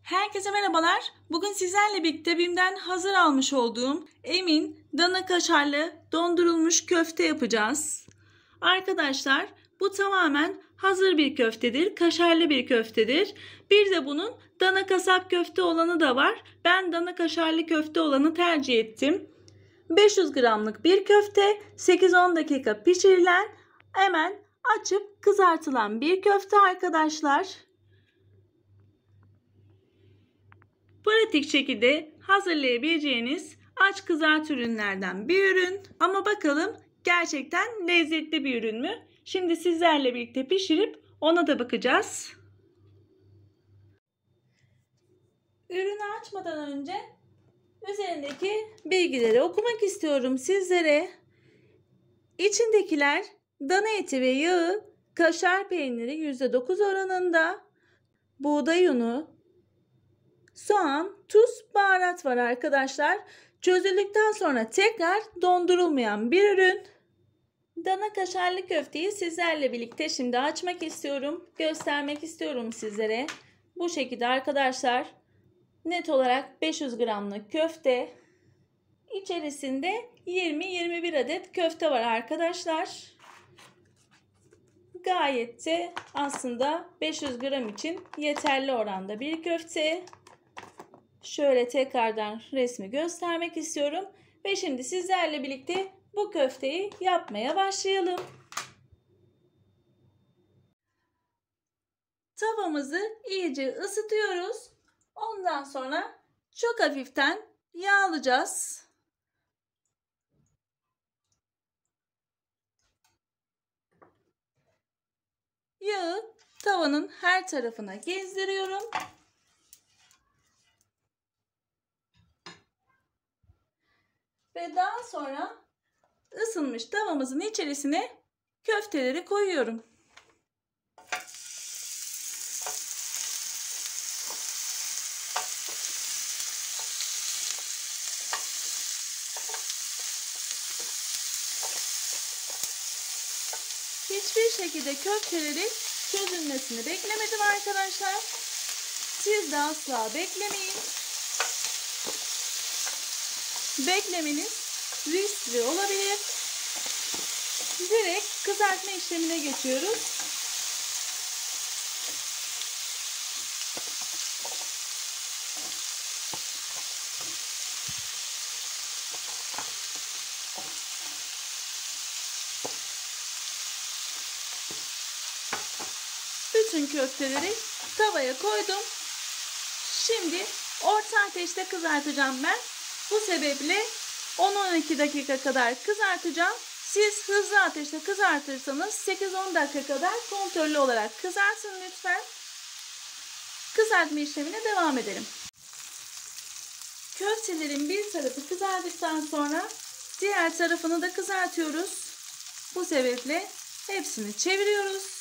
Herkese merhabalar. Bugün sizlerle birlikte BİM'den hazır almış olduğum Emin dana kaşarlı dondurulmuş köfte yapacağız. Arkadaşlar bu tamamen hazır bir köftedir. Kaşarlı bir köftedir. Bir de bunun dana kasap köfte olanı da var. Ben dana kaşarlı köfte olanı tercih ettim. 500 gramlık bir köfte, 8-10 dakika pişirilen, hemen açıp kızartılan bir köfte arkadaşlar. Pratik şekilde hazırlayabileceğiniz aç kızart ürünlerden bir ürün. Ama bakalım gerçekten lezzetli bir ürün mü? Şimdi sizlerle birlikte pişirip ona da bakacağız. Ürünü açmadan önce üzerindeki bilgileri okumak istiyorum sizlere. İçindekiler dana eti ve yağı, kaşar peyniri %9 oranında, buğday unu, soğan, tuz, baharat var arkadaşlar. Çözüldükten sonra tekrar dondurulmayan bir ürün. Dana kaşarlı köfteyi sizlerle birlikte şimdi açmak istiyorum. Göstermek istiyorum sizlere. Bu şekilde arkadaşlar. Net olarak 500 gramlık köfte. İçerisinde 20-21 adet köfte var arkadaşlar. Gayet de aslında 500 gram için yeterli oranda bir köfte. Şöyle tekrardan resmi göstermek istiyorum. Ve şimdi sizlerle birlikte bu köfteyi yapmaya başlayalım. Tavamızı iyice ısıtıyoruz. Ondan sonra çok hafiften yağlayacağız. Yağı tavanın her tarafına gezdiriyorum. Ve daha sonra ısınmış tavamızın içerisine köfteleri koyuyorum. Hiçbir şekilde köftelerin çözülmesini beklemedim arkadaşlar. Siz de asla beklemeyin. Beklemeniz riskli olabilir. Direkt kızartma işlemine geçiyoruz. Bütün köfteleri tavaya koydum. Şimdi orta ateşte kızartacağım ben. Bu sebeple 10-12 dakika kadar kızartacağım. Siz hızlı ateşte kızartırsanız 8-10 dakika kadar kontrollü olarak kızartın lütfen. Kızartma işlemine devam edelim. Köftelerin bir tarafı kızardıktan sonra diğer tarafını da kızartıyoruz. Bu sebeple hepsini çeviriyoruz.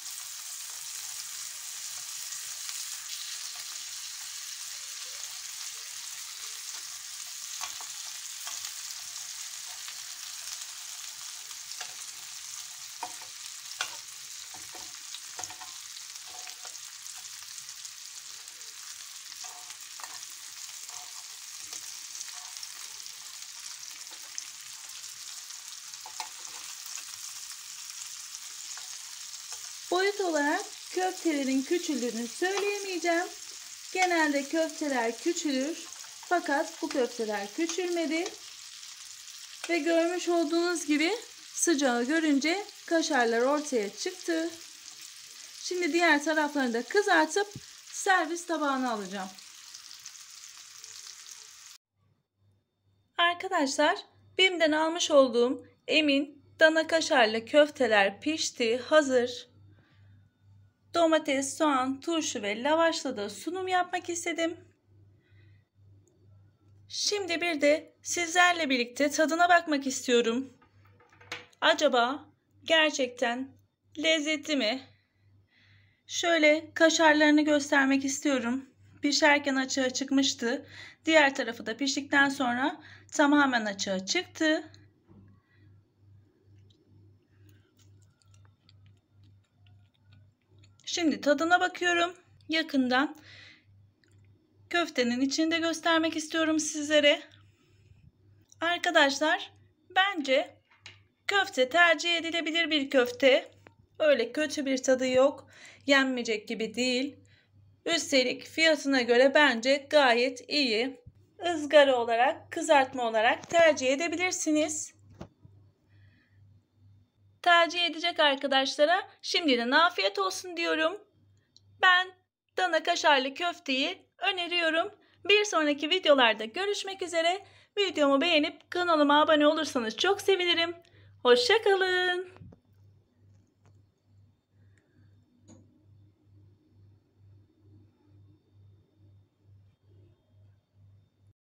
Boyut olarak köftelerin küçüldüğünü söyleyemeyeceğim. Genelde köfteler küçülür. Fakat bu köfteler küçülmedi. Ve görmüş olduğunuz gibi sıcağı görünce kaşarlar ortaya çıktı. Şimdi diğer taraflarını da kızartıp servis tabağına alacağım. Arkadaşlar BİM'den almış olduğum Emin dana kaşarlı köfteler pişti, hazır. Domates, soğan, turşu ve lavaşla da sunum yapmak istedim. Şimdi bir de sizlerle birlikte tadına bakmak istiyorum. Acaba gerçekten lezzetli mi? Şöyle kaşarlarını göstermek istiyorum. Pişerken açığa çıkmıştı. Diğer tarafı da piştikten sonra tamamen açığa çıktı. Şimdi tadına bakıyorum yakından. köftenin içinde göstermek istiyorum sizlere. Arkadaşlar, bence köfte tercih edilebilir bir köfte. Öyle kötü bir tadı yok. Yenmeyecek gibi değil. Üstelik fiyatına göre bence gayet iyi. Izgara olarak, kızartma olarak tercih edebilirsiniz. Tercih edecek arkadaşlara şimdiden afiyet olsun diyorum. Ben dana kaşarlı köfteyi öneriyorum. Bir sonraki videolarda görüşmek üzere. Videomu beğenip kanalıma abone olursanız çok sevinirim. Hoşça kalın.